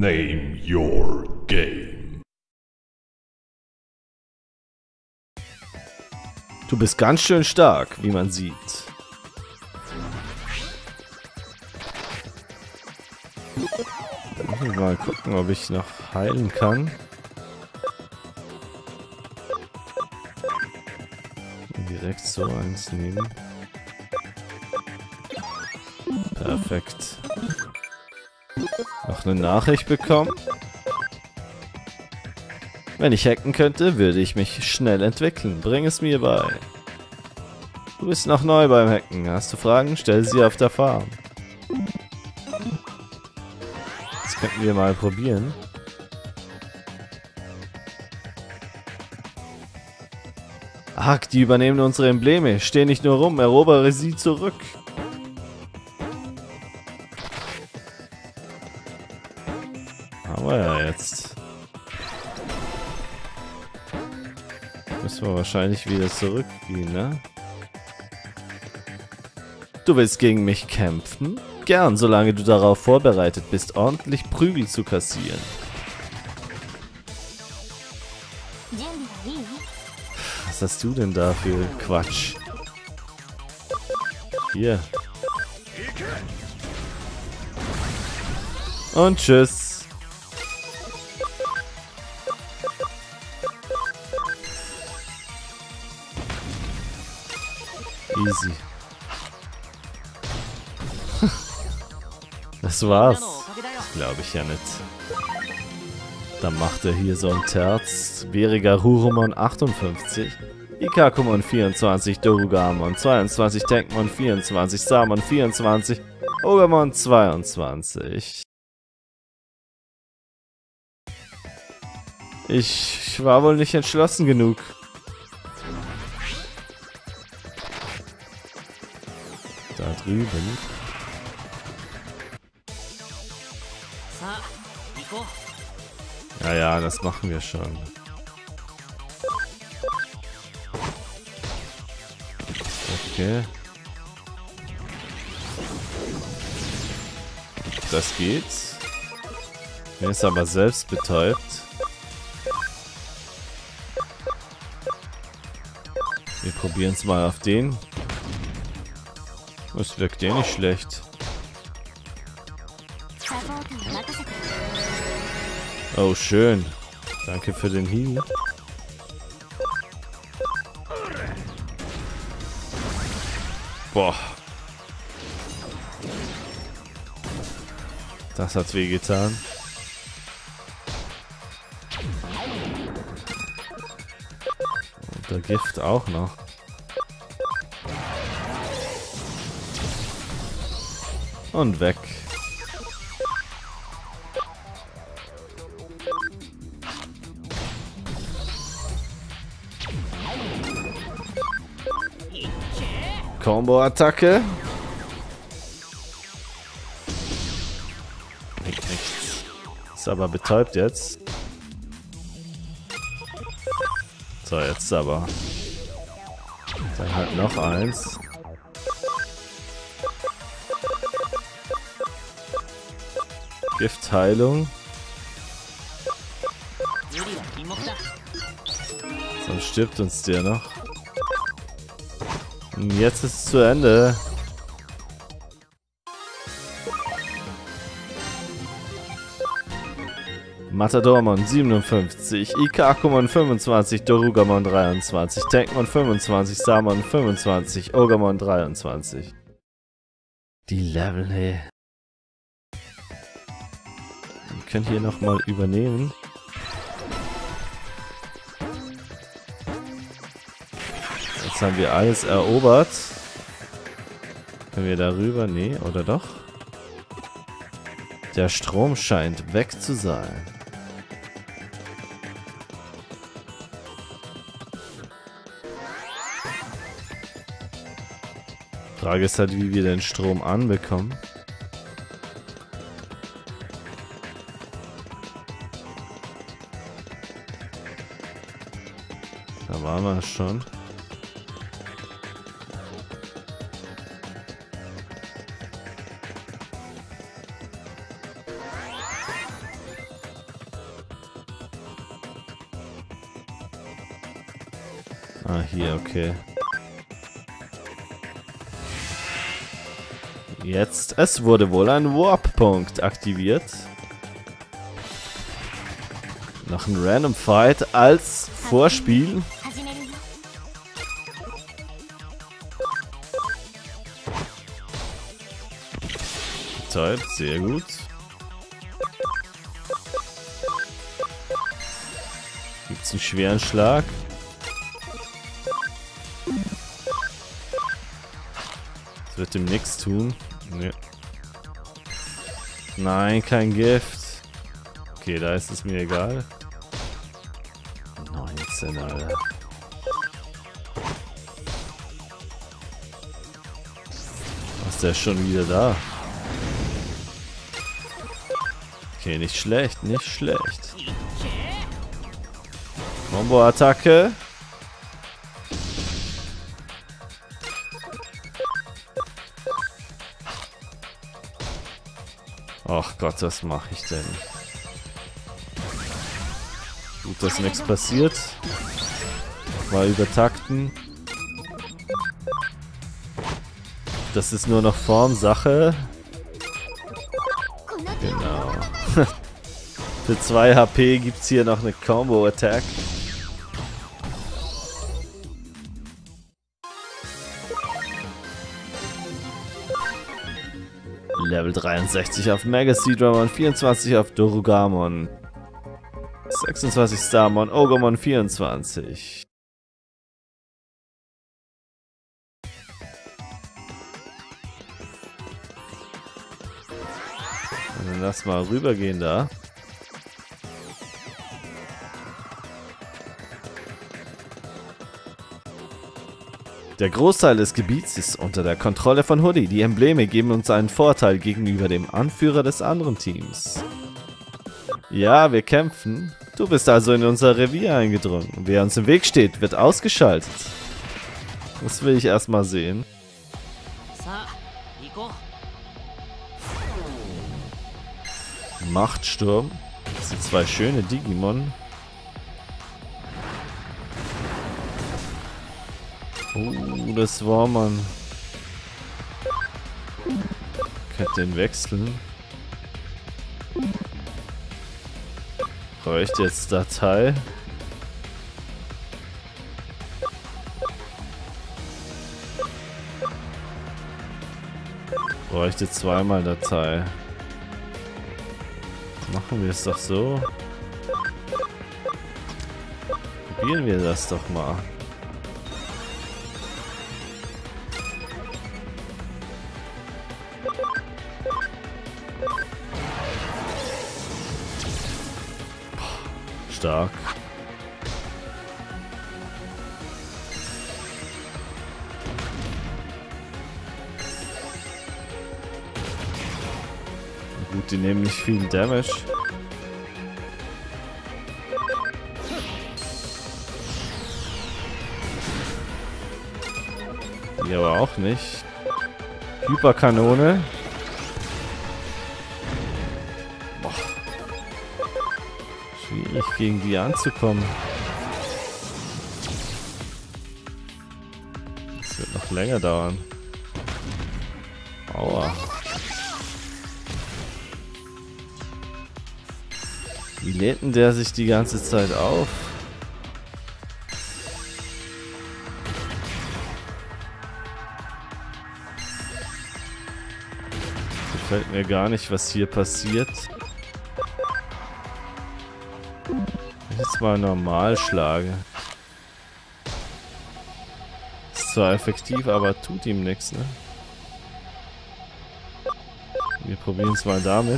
Name your game. Du bist ganz schön stark, wie man sieht. Mal gucken, ob ich noch heilen kann. Direkt so eins nehmen. Perfekt. Noch eine Nachricht bekommen. Wenn ich hacken könnte, würde ich mich schnell entwickeln. Bring es mir bei. Du bist noch neu beim Hacken. Hast du Fragen? Stell sie auf der Farm. Das könnten wir mal probieren. Hack, die übernehmen unsere Embleme. Steh nicht nur rum, erobere sie zurück. Aber ja, jetzt müssen wir wahrscheinlich wieder zurückgehen, ne? Du willst gegen mich kämpfen? Gern, solange du darauf vorbereitet bist, ordentlich Prügel zu kassieren. Was hast du denn da für Quatsch? Hier. Und tschüss. Easy. Das war's. Glaube ich ja nicht. Dann macht er hier so ein Terz. Berigarurumon 58. Ikakumon 24. Dorugamon 22. Tenkmon 24. Samon 24. Ogamon 22. Ich war wohl nicht entschlossen genug. Da drüben. Ja, ja, das machen wir schon. Okay. Das geht. Er ist aber selbst betäubt. Wir probieren es mal auf den. Es wirkt eh nicht schlecht. Oh, schön. Danke für den Heal. Boah. Das hat wehgetan. Und der Gift auch noch. Und weg. Combo-Attacke. Nichts. Ist aber betäubt jetzt. So, jetzt aber. Dann halt noch eins. Giftheilung. Sonst stirbt uns der noch. Und jetzt ist es zu Ende. Matadormon 57, Ikakumon 25, Dorugamon 23, Tenkmon 25, Samon 25, Ogamon 23. Die Level, hey. Wir können hier nochmal übernehmen. Jetzt haben wir alles erobert. Können wir darüber? Nee, oder doch? Der Strom scheint weg zu sein. Frage ist halt, wie wir den Strom anbekommen. Da waren wir schon. Ah, hier, okay. Jetzt, es wurde wohl ein Warp-Punkt aktiviert. Noch ein Random Fight als Vorspiel. Toll, sehr gut. Gibt's einen schweren Schlag? Das wird ihm nichts tun. Nee. Nein, kein Gift. Okay, da ist es mir egal. 19, Alter. Was ist der schon wieder da? Okay, nicht schlecht, nicht schlecht. Combo-Attacke. Ach Gott, was mache ich denn? Gut, dass nichts passiert. Mal übertakten. Das ist nur noch Formsache. Genau. Für 2 HP gibt es hier noch eine Combo-Attack. Level 63 auf Mega Seedramon, 24 auf Dorugamon, 26 Starmon, Ogremon 24. Dann lass mal rübergehen da. Der Großteil des Gebiets ist unter der Kontrolle von Hoodie. Die Embleme geben uns einen Vorteil gegenüber dem Anführer des anderen Teams. Ja, wir kämpfen. Du bist also in unser Revier eingedrungen. Wer uns im Weg steht, wird ausgeschaltet. Das will ich erstmal sehen. Machtsturm. Das sind 2 schöne Digimon. Das war man. Könnte den wechseln. Bräuchte jetzt Datei. Bräuchte zweimal Datei. Machen wir es doch so. Probieren wir das doch mal. Stark. Gut, die nehmen nicht viel Damage. Die aber auch nicht. Hyperkanone. Schwierig gegen die anzukommen. Das wird noch länger dauern. Aua. Wie lädt denn der sich die ganze Zeit auf? Gefällt mir gar nicht, was hier passiert. Wenn ich jetzt mal normal schlage. Ist zwar effektiv, aber tut ihm nichts, ne? Wir probieren es mal damit.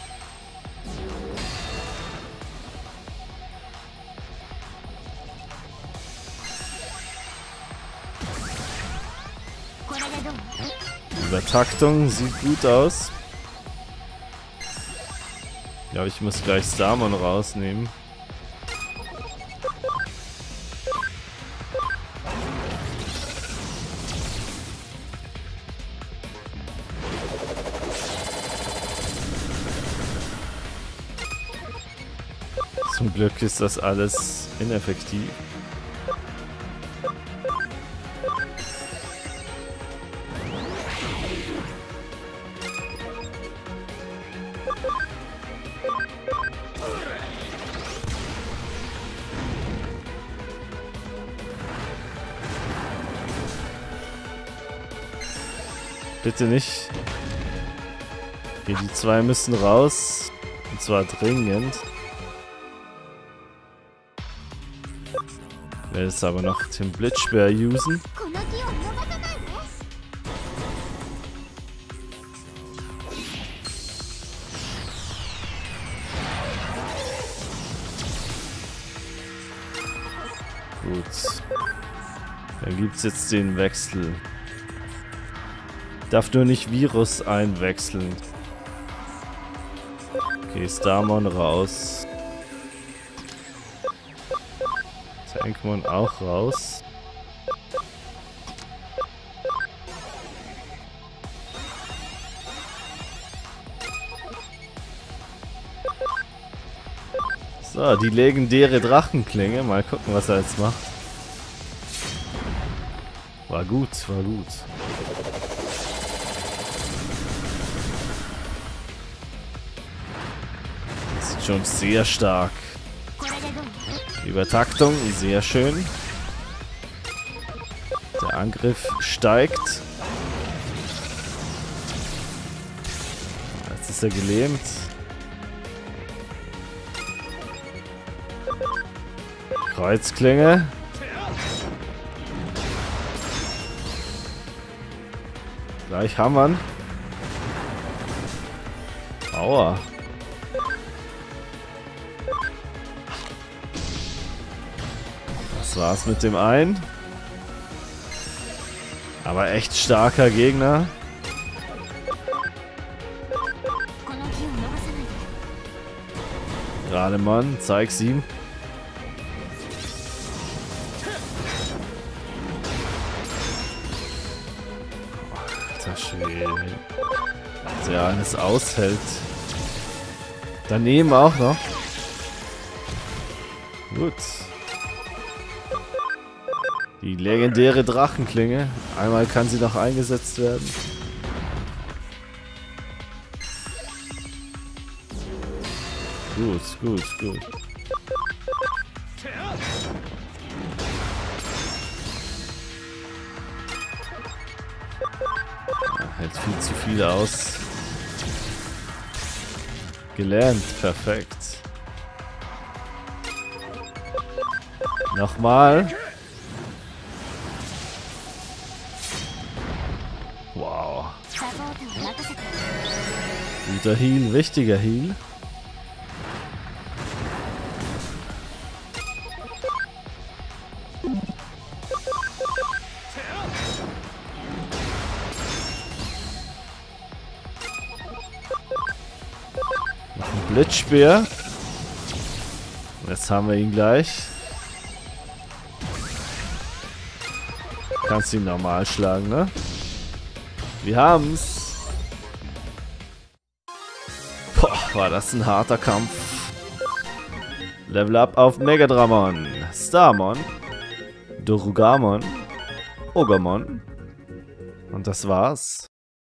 Übertaktung sieht gut aus. Ich glaube, ich muss gleich Starmon rausnehmen. Zum Glück ist das alles ineffektiv. bitte nicht. Okay, die zwei müssen raus. Und zwar dringend. Ich werde jetzt aber noch den Blitzspeer usen. Gut. Dann gibt es jetzt den Wechsel. Darf nur nicht Virus einwechseln. Okay, Starmon raus. Tankmon auch raus. So, die legendäre Drachenklinge. Mal gucken, was er jetzt macht. War gut, war gut. Das ist schon sehr stark. Übertaktung, sehr schön. Der Angriff steigt. Jetzt ist er gelähmt. Kreuzklinge. Gleich hammern. Aua. Das war's mit dem einen. Aber echt starker Gegner. Rademon, zeig's ihm. Alter Schwede. Was er alles aushält. Daneben auch noch. Gut. Die legendäre Drachenklinge. Einmal kann sie noch eingesetzt werden. Gut, gut, gut. Hält viel zu viel aus. Gelernt, perfekt. Nochmal. Wow. Guter Heal, wichtiger Heal. Noch ein Blitzspeer. Jetzt haben wir ihn gleich. Kannst ihn normal schlagen, ne? Wir haben's. Boah, war das ein harter Kampf. Level up auf Megadramon, Starmon, Dorugamon, Ogremon. Und das war's.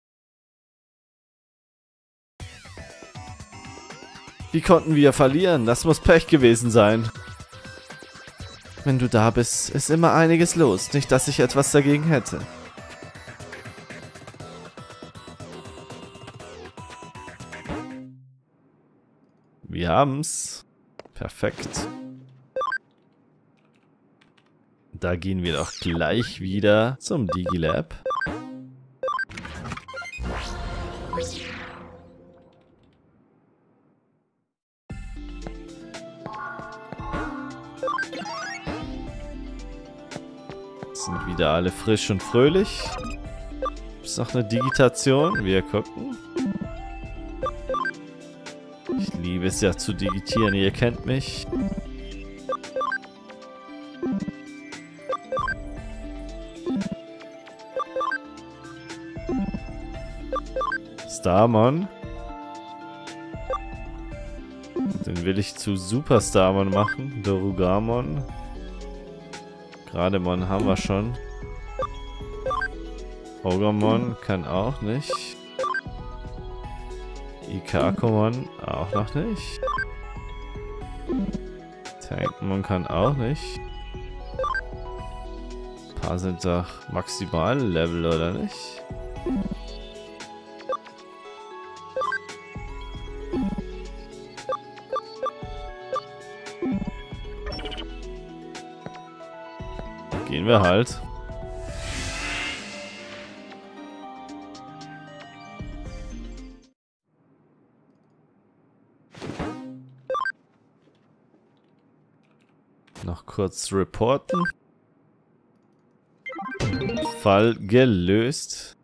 Wie konnten wir verlieren? Das muss Pech gewesen sein. Wenn du da bist, ist immer einiges los. Nicht, dass ich etwas dagegen hätte. Wir haben's. Perfekt. Da gehen wir doch gleich wieder zum Digilab. Sind wieder alle frisch und fröhlich. Ist noch eine Digitation. Wir gucken. Ich liebe es ja zu digitieren, ihr kennt mich. Starmon. Den will ich zu Super Starmon machen. Dorugamon. Grademon haben wir schon. Ogremon kann auch nicht. Ikakomon auch noch nicht. Tankmon kann auch nicht. Ein paar sind doch Maximal-Level, oder nicht? Ziehen wir halt. Noch kurz reporten. Fall gelöst.